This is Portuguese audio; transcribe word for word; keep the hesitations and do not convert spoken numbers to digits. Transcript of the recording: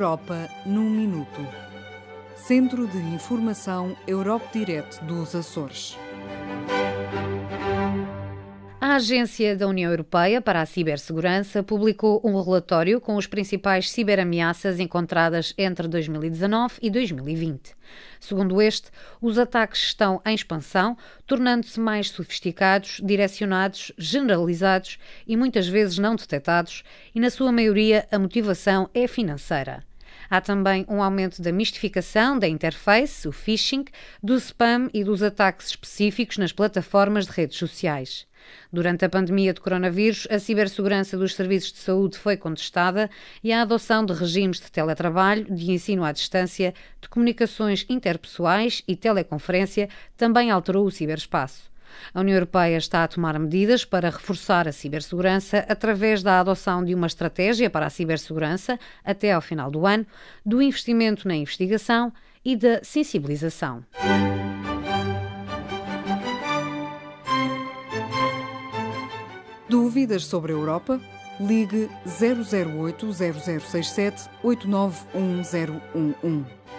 Europa num minuto. Centro de Informação Europe Direct dos Açores. A Agência da União Europeia para a Cibersegurança publicou um relatório com as principais ciberameaças encontradas entre dois mil e dezanove e dois mil e vinte. Segundo este, os ataques estão em expansão, tornando-se mais sofisticados, direcionados, generalizados e muitas vezes não detectados, e na sua maioria a motivação é financeira. Há também um aumento da mistificação da interface, o phishing, do spam e dos ataques específicos nas plataformas de redes sociais. Durante a pandemia de coronavírus, a cibersegurança dos serviços de saúde foi contestada e a adoção de regimes de teletrabalho, de ensino à distância, de comunicações interpessoais e teleconferência também alterou o ciberespaço. A União Europeia está a tomar medidas para reforçar a cibersegurança através da adoção de uma estratégia para a cibersegurança até ao final do ano, do investimento na investigação e da sensibilização. Dúvidas sobre a Europa? Ligue zero zero oito, zero zero seis sete, oito nove um zero um um.